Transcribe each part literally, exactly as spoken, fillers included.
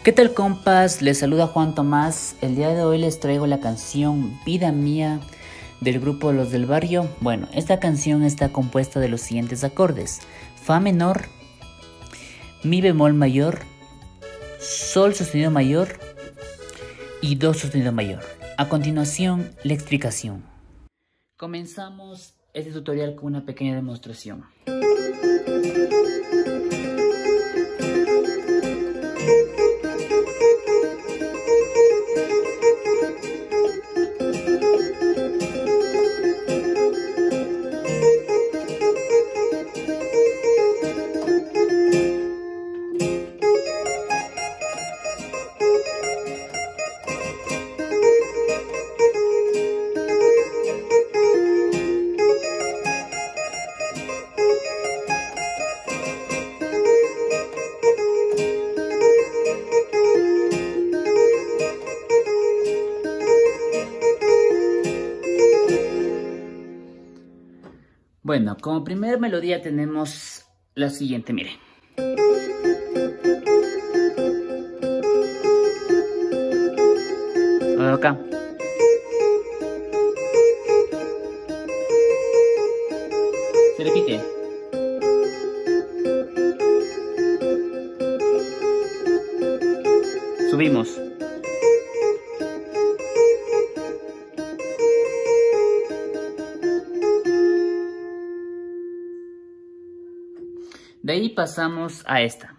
¿Qué tal, compas? Les saluda Juan Tomás. El día de hoy les traigo la canción Vida Mía del grupo Los del Barrio. Bueno, esta canción está compuesta de los siguientes acordes: Fa menor, Mi bemol mayor, Sol sostenido mayor y Do sostenido mayor. A continuación, la explicación. Comenzamos este tutorial con una pequeña demostración. Bueno, como primera melodía tenemos la siguiente, mire. Acá. Se repite. Subimos. De ahí pasamos a esta.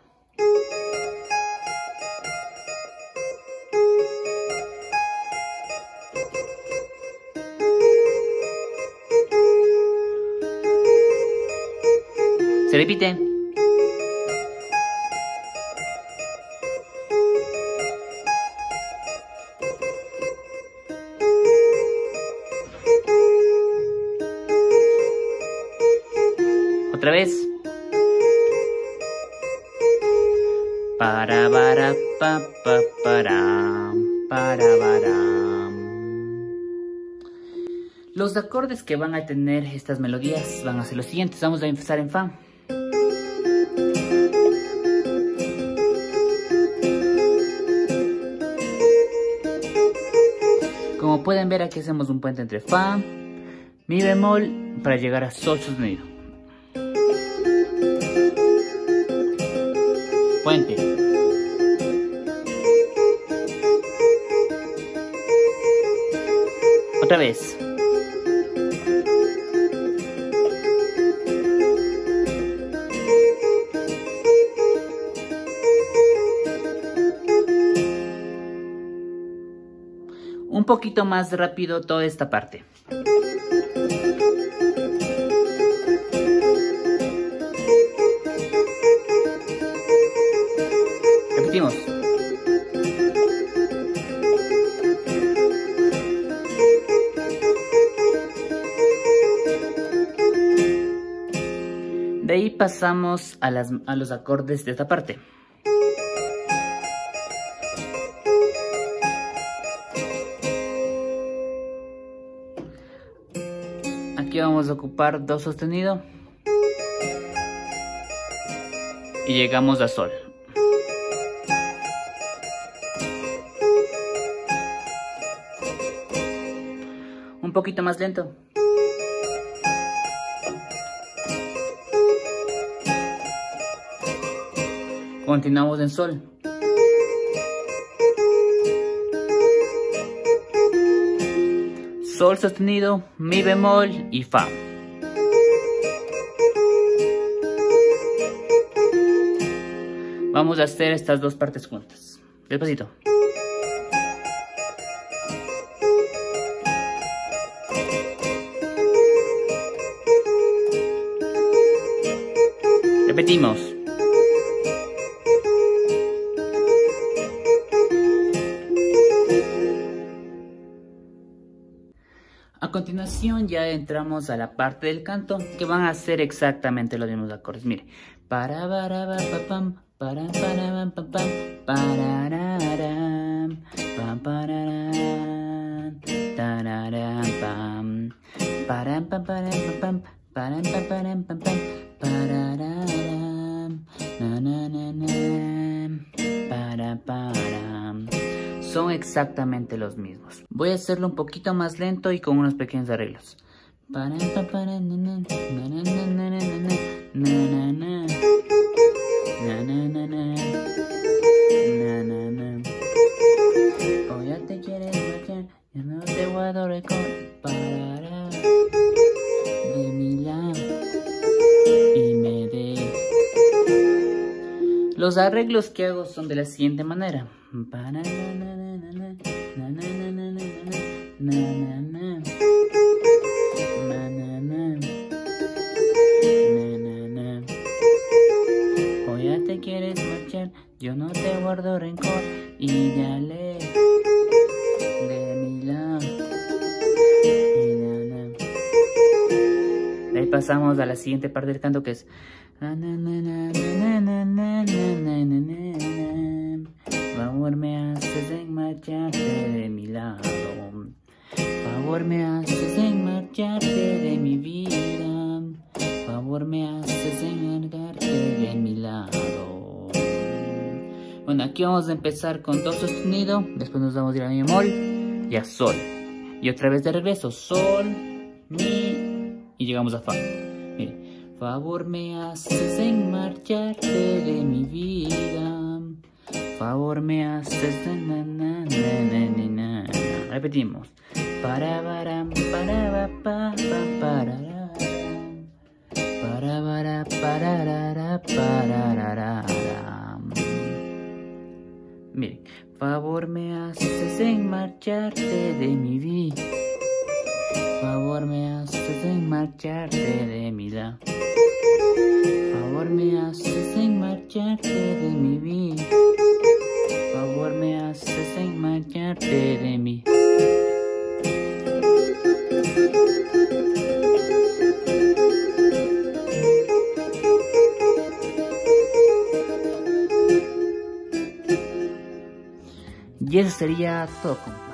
Se repite. Otra vez. Para para pa pa para para para. Los acordes que van a tener estas melodías van a ser los siguientes. Vamos a empezar en Fa. Como pueden ver, aquí hacemos un puente entre Fa, Mi bemol para llegar a Sol sostenido. Puente. Otra vez. Un poquito más rápido toda esta parte. Repetimos. De ahí pasamos a, las, a los acordes de esta parte. Aquí vamos a ocupar Do sostenido y llegamos a Sol. Un poquito más lento. Continuamos en Sol. Sol sostenido, Mi bemol y Fa. Vamos a hacer estas dos partes juntas. Despacito. Repetimos. A continuación ya entramos a la parte del canto, que van a ser exactamente los mismos acordes. Mire, para para pa pa pam, para para pa pam, pararam, pam pararam, tararam pam, param pam param pam, param pam param pam pam, pararam, na na na na, para para, para. Son exactamente los mismos. Voy a hacerlo un poquito más lento y con unos pequeños arreglos. Para, para, para, na, na, na, na, na, na, na, na, na, na, na, na, na. Na, na, na. O ya te quieres marchar, ya no te guardo rencor. Parará de mi lado y me de. Los arreglos que hago son de la siguiente manera. Para, na, na, na, na, na, na, na, na, na, na, na, na. Na, na, na. Na, na, na. O ya te quieres marchar, yo no te guardo rencor y ya le de mi lado. Y na, na. De ahí pasamos a la siguiente parte del canto que es na, na, na, na, na, na, na, na, na, na. Favor me haces en marcharte de mi lado. Favor me haces en marcharte de mi vida. Favor me haces en largarte de mi lado. Bueno, aquí vamos a empezar con do sostenido. Después nos vamos a ir a mi bemol y a sol. Y otra vez de regreso. Sol, mi y llegamos a fa. Mire. Favor me haces en marcharte de mi vida. Favor me haces en na, na, na, na, na, na, na. Repetimos. Para, para, para, para, para, para, para, para, para, para. Miren, favor me haces en marcharte de mi vida. Favor me haces en marcharte de mi lado. Favor me haces en marcharte de mi vida. Favor me haces en marcharte de mi. Y eso sería todo.